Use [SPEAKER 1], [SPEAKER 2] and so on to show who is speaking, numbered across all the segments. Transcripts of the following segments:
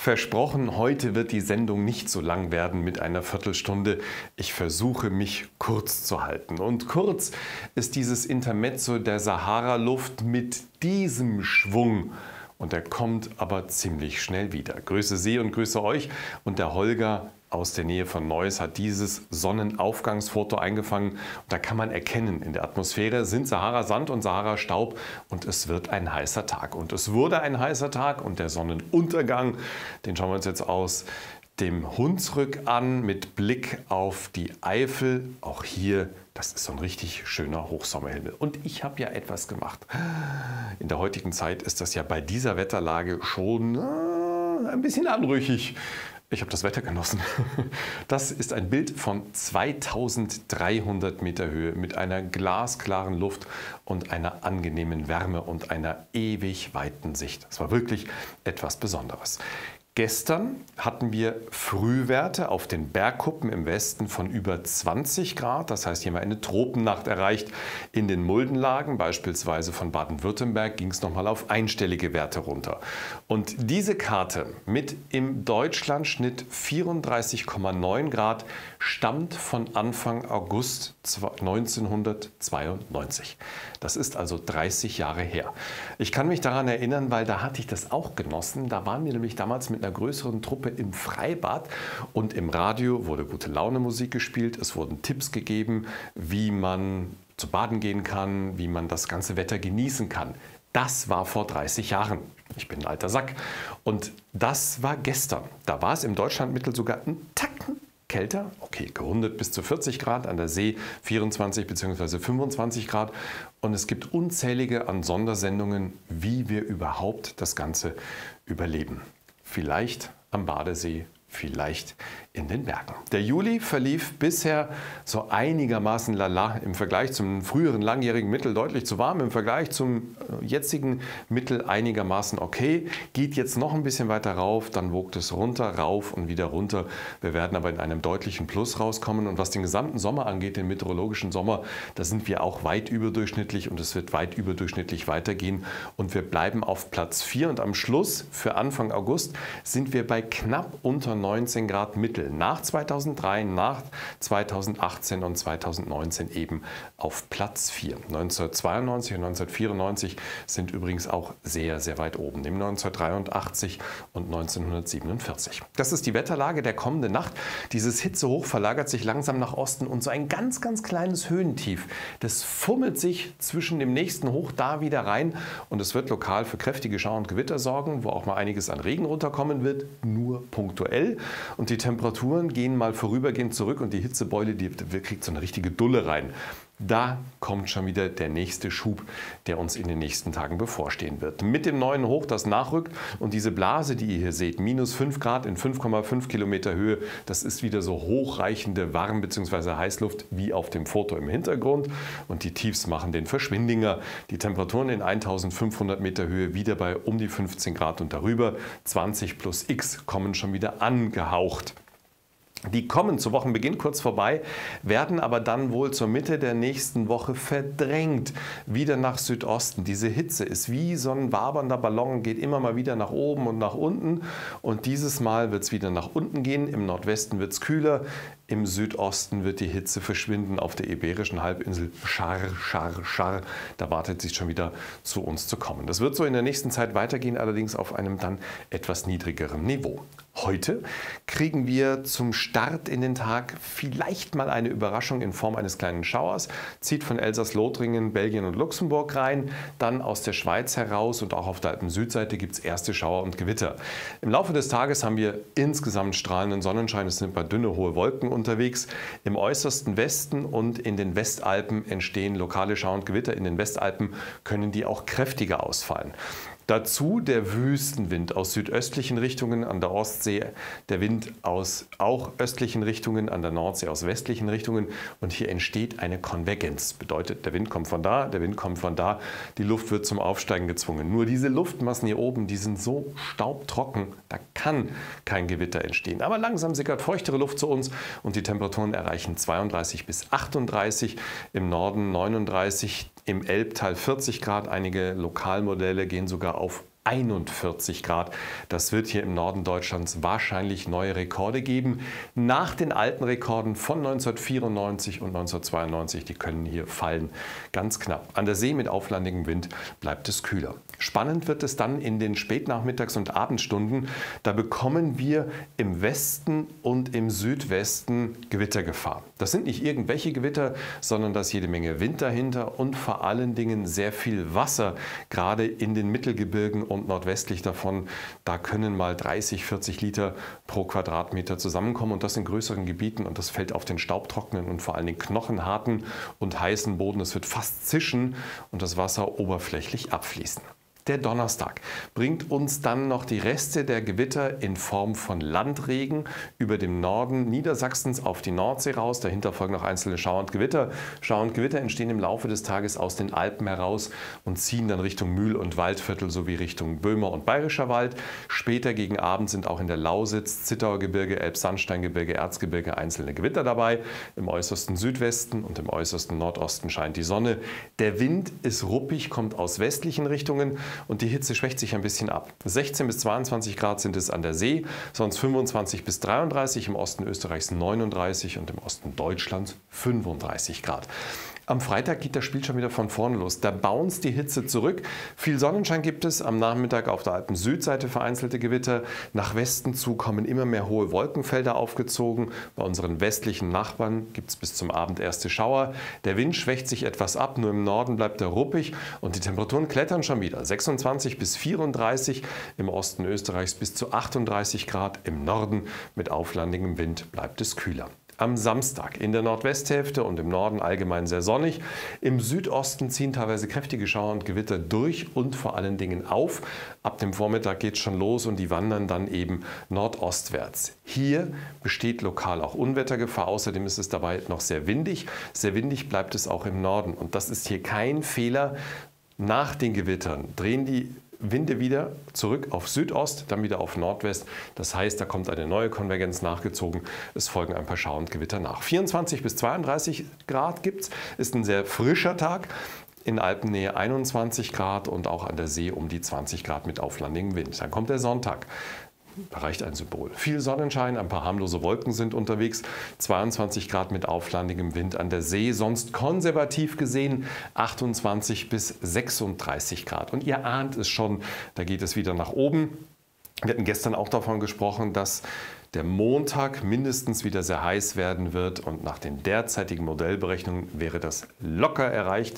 [SPEAKER 1] Versprochen, heute wird die Sendung nicht so lang werden mit einer Viertelstunde. Ich versuche, mich kurz zu halten. Und kurz ist dieses Intermezzo der Sahara-Luft mit diesem Schwung. Und er kommt aber ziemlich schnell wieder. Grüße Sie und grüße euch. Und der Holger aus der Nähe von Neuss hat dieses Sonnenaufgangsfoto eingefangen. Und da kann man erkennen, in der Atmosphäre sind Sahara-Sand und Sahara-Staub und es wird ein heißer Tag. Und es wurde ein heißer Tag und der Sonnenuntergang, den schauen wir uns jetzt aus dem Hunsrück an mit Blick auf die Eifel. Auch hier, das ist so ein richtig schöner Hochsommerhimmel. Und ich habe ja etwas gemacht. In der heutigen Zeit ist das ja bei dieser Wetterlage schon ein bisschen anrüchig. Ich habe das Wetter genossen. Das ist ein Bild von 2300 Meter Höhe mit einer glasklaren Luft und einer angenehmen Wärme und einer ewig weiten Sicht. Das war wirklich etwas Besonderes. Gestern hatten wir Frühwerte auf den Bergkuppen im Westen von über 20 Grad. Das heißt, hier haben wir eine Tropennacht erreicht. In den Muldenlagen, beispielsweise von Baden-Württemberg, ging es nochmal auf einstellige Werte runter. Und diese Karte mit im Deutschlandschnitt 34,9 Grad stammt von Anfang August 1992. Das ist also 30 Jahre her. Ich kann mich daran erinnern, weil da hatte ich das auch genossen. Da waren wir nämlich damals mit einer größeren Truppe im Freibad und im Radio wurde gute Laune Musik gespielt. Es wurden Tipps gegeben, wie man zu baden gehen kann, wie man das ganze Wetter genießen kann. Das war vor 30 Jahren. Ich bin ein alter Sack. Und das war gestern. Da war es im Deutschlandmittel sogar ein Tacken kälter, okay, gerundet bis zu 40 Grad, an der See 24 bzw. 25 Grad. Und es gibt unzählige an Sondersendungen, wie wir überhaupt das Ganze überleben. Vielleicht am Badesee, vielleicht in den Bergen. Der Juli verlief bisher so einigermaßen lala, im Vergleich zum früheren langjährigen Mittel deutlich zu warm, im Vergleich zum jetzigen Mittel einigermaßen okay. Geht jetzt noch ein bisschen weiter rauf, dann wogt es runter, rauf und wieder runter. Wir werden aber in einem deutlichen Plus rauskommen. Und was den gesamten Sommer angeht, den meteorologischen Sommer, da sind wir auch weit überdurchschnittlich und es wird weit überdurchschnittlich weitergehen. Und wir bleiben auf Platz 4 und am Schluss für Anfang August sind wir bei knapp unter 19 Grad Mittel. Nach 2003, nach 2018 und 2019 eben auf Platz 4. 1992 und 1994 sind übrigens auch sehr, sehr weit oben, neben 1983 und 1947. Das ist die Wetterlage der kommenden Nacht. Dieses Hitzehoch verlagert sich langsam nach Osten und so ein ganz, ganz kleines Höhentief, das fummelt sich zwischen dem nächsten Hoch da wieder rein und es wird lokal für kräftige Schauer und Gewitter sorgen, wo auch mal einiges an Regen runterkommen wird, nur punktuell. Und die Temperaturen gehen mal vorübergehend zurück und die Hitzebeule, die kriegt so eine richtige Dulle rein. Da kommt schon wieder der nächste Schub, der uns in den nächsten Tagen bevorstehen wird. Mit dem neuen Hoch, das nachrückt und diese Blase, die ihr hier seht, minus 5 Grad in 5,5 Kilometer Höhe, das ist wieder so hochreichende Warm- bzw. Heißluft wie auf dem Foto im Hintergrund. Und die Tiefs machen den Verschwindinger. Die Temperaturen in 1500 Meter Höhe wieder bei um die 15 Grad und darüber. 20 plus X kommen schon wieder angehaucht. Die kommen zu Wochenbeginn kurz vorbei, werden aber dann wohl zur Mitte der nächsten Woche verdrängt. Wieder nach Südosten. Diese Hitze ist wie so ein wabernder Ballon, geht immer mal wieder nach oben und nach unten. Und dieses Mal wird es wieder nach unten gehen. Im Nordwesten wird es kühler. Im Südosten wird die Hitze verschwinden. Auf der Iberischen Halbinsel scharr, scharr, scharr. Da wartet sie schon wieder zu uns zu kommen. Das wird so in der nächsten Zeit weitergehen, allerdings auf einem dann etwas niedrigeren Niveau. Heute kriegen wir zum Start in den Tag vielleicht mal eine Überraschung in Form eines kleinen Schauers. Zieht von Elsass-Lothringen, Belgien und Luxemburg rein, dann aus der Schweiz heraus und auch auf der Alpen-Südseite gibt es erste Schauer und Gewitter. Im Laufe des Tages haben wir insgesamt strahlenden Sonnenschein. Es sind ein paar dünne, hohe Wolken unterwegs. Im äußersten Westen und in den Westalpen entstehen lokale Schauer und Gewitter. In den Westalpen können die auch kräftiger ausfallen. Dazu der Wüstenwind aus südöstlichen Richtungen an der Ostsee, der Wind aus auch östlichen Richtungen an der Nordsee, aus westlichen Richtungen. Und hier entsteht eine Konvergenz. Bedeutet, der Wind kommt von da, der Wind kommt von da. Die Luft wird zum Aufsteigen gezwungen. Nur diese Luftmassen hier oben, die sind so staubtrocken, da kann kein Gewitter entstehen. Aber langsam sickert feuchtere Luft zu uns und die Temperaturen erreichen 32 bis 38, im Norden 39, im Elbtal 40 Grad. Einige Lokalmodelle gehen sogar auf 41 Grad. Das wird hier im Norden Deutschlands wahrscheinlich neue Rekorde geben. Nach den alten Rekorden von 1994 und 1992, die können hier fallen. Ganz knapp. An der See mit auflandigem Wind bleibt es kühler. Spannend wird es dann in den Spätnachmittags- und Abendstunden. Da bekommen wir im Westen und im Südwesten Gewittergefahr. Das sind nicht irgendwelche Gewitter, sondern da ist jede Menge Wind dahinter und vor allen Dingen sehr viel Wasser, gerade in den Mittelgebirgen und nordwestlich davon. Da können mal 30, 40 Liter pro Quadratmeter zusammenkommen und das in größeren Gebieten, und das fällt auf den staubtrockenen und vor allen Dingen knochenharten und heißen Boden. Es wird fast zischen und das Wasser oberflächlich abfließen. Der Donnerstag bringt uns dann noch die Reste der Gewitter in Form von Landregen über dem Norden Niedersachsens auf die Nordsee raus. Dahinter folgen noch einzelne Schauer und Gewitter. Schauer und Gewitter entstehen im Laufe des Tages aus den Alpen heraus und ziehen dann Richtung Mühl- und Waldviertel sowie Richtung Böhmer und Bayerischer Wald. Später gegen Abend sind auch in der Lausitz, Zittauer Gebirge, Elbsandsteingebirge, Erzgebirge einzelne Gewitter dabei. Im äußersten Südwesten und im äußersten Nordosten scheint die Sonne. Der Wind ist ruppig, kommt aus westlichen Richtungen. Und die Hitze schwächt sich ein bisschen ab. 16 bis 22 Grad sind es an der See, sonst 25 bis 33, im Osten Österreichs 39 und im Osten Deutschlands 35 Grad. Am Freitag geht das Spiel schon wieder von vorne los. Da bounced die Hitze zurück. Viel Sonnenschein gibt es. Am Nachmittag auf der Alpen-Südseite vereinzelte Gewitter. Nach Westen zu kommen immer mehr hohe Wolkenfelder aufgezogen. Bei unseren westlichen Nachbarn gibt es bis zum Abend erste Schauer. Der Wind schwächt sich etwas ab. Nur im Norden bleibt er ruppig und die Temperaturen klettern schon wieder. 26 bis 34, im Osten Österreichs bis zu 38 Grad. Im Norden mit auflandigem Wind bleibt es kühler. Am Samstag in der Nordwesthälfte und im Norden allgemein sehr sonnig. Im Südosten ziehen teilweise kräftige Schauer und Gewitter durch und vor allen Dingen auf. Ab dem Vormittag geht es schon los und die wandern dann eben nordostwärts. Hier besteht lokal auch Unwettergefahr. Außerdem ist es dabei noch sehr windig. Sehr windig bleibt es auch im Norden. Und das ist hier kein Fehler. Nach den Gewittern drehen die Winde wieder zurück auf Südost, dann wieder auf Nordwest. Das heißt, da kommt eine neue Konvergenz nachgezogen. Es folgen ein paar Schauer und Gewitter nach. 24 bis 32 Grad gibt es. Ist ein sehr frischer Tag. In Alpennähe 21 Grad und auch an der See um die 20 Grad mit auflandigem Wind. Dann kommt der Sonntag. Da reicht ein Symbol. Viel Sonnenschein, ein paar harmlose Wolken sind unterwegs. 22 Grad mit auflandigem Wind an der See. Sonst konservativ gesehen 28 bis 36 Grad. Und ihr ahnt es schon, da geht es wieder nach oben. Wir hatten gestern auch davon gesprochen, dass der Montag mindestens wieder sehr heiß werden wird und nach den derzeitigen Modellberechnungen wäre das locker erreicht.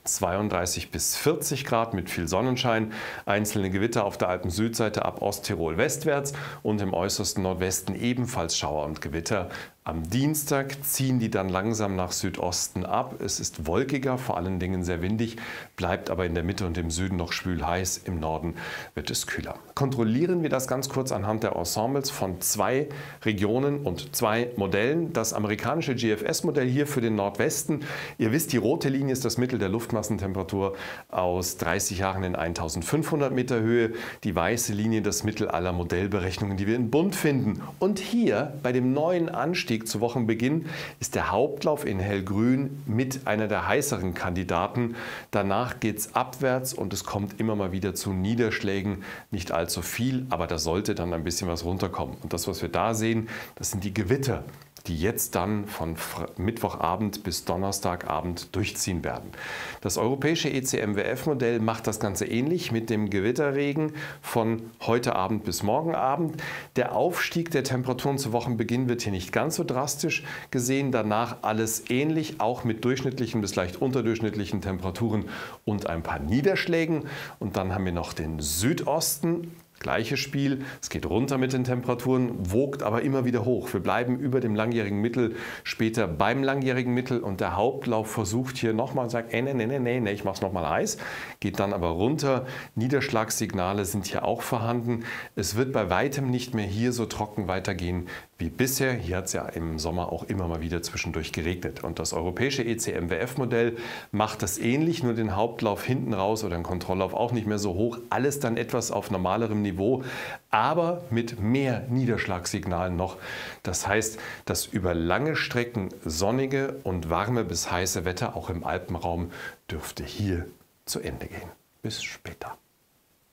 [SPEAKER 1] 32 bis 40 Grad mit viel Sonnenschein, einzelne Gewitter auf der Alpen-Südseite ab Osttirol westwärts und im äußersten Nordwesten ebenfalls Schauer und Gewitter. Am Dienstag ziehen die dann langsam nach Südosten ab. Es ist wolkiger, vor allen Dingen sehr windig, bleibt aber in der Mitte und im Süden noch schwül heiß. Im Norden wird es kühler. Kontrollieren wir das ganz kurz anhand der Ensembles von 2 Regionen und 2 Modellen. Das amerikanische GFS-Modell hier für den Nordwesten. Ihr wisst, die rote Linie ist das Mittel der Luftmassentemperatur aus 30 Jahren in 1500 Meter Höhe. Die weiße Linie das Mittel aller Modellberechnungen, die wir in Bund finden. Und hier bei dem neuen Anstieg zu Wochenbeginn ist der Hauptlauf in hellgrün mit einer der heißeren Kandidaten. Danach geht es abwärts und es kommt immer mal wieder zu Niederschlägen. Nicht allzu viel, aber da sollte dann ein bisschen was runterkommen. Und das, was wir da sehen, das sind die Gewitter, die jetzt dann von Mittwochabend bis Donnerstagabend durchziehen werden. Das europäische ECMWF-Modell macht das Ganze ähnlich mit dem Gewitterregen von heute Abend bis morgen Abend. Der Aufstieg der Temperaturen zu Wochenbeginn wird hier nicht ganz so drastisch gesehen. Danach alles ähnlich, auch mit durchschnittlichen bis leicht unterdurchschnittlichen Temperaturen und ein paar Niederschlägen. Und dann haben wir noch den Südosten. Gleiches Spiel, es geht runter mit den Temperaturen, wogt aber immer wieder hoch. Wir bleiben über dem langjährigen Mittel, später beim langjährigen Mittel und der Hauptlauf versucht hier nochmal und sagt, nee, ich mache es nochmal heiß, geht dann aber runter. Niederschlagssignale sind hier auch vorhanden. Es wird bei weitem nicht mehr hier so trocken weitergehen wie bisher. Hier hat es ja im Sommer auch immer mal wieder zwischendurch geregnet. Und das europäische ECMWF-Modell macht das ähnlich, nur den Hauptlauf hinten raus oder den Kontrolllauf auch nicht mehr so hoch. Alles dann etwas auf normalerem Niveau, aber mit mehr Niederschlagssignalen noch. Das heißt, das über lange Strecken sonnige und warme bis heiße Wetter auch im Alpenraum dürfte hier zu Ende gehen. Bis später.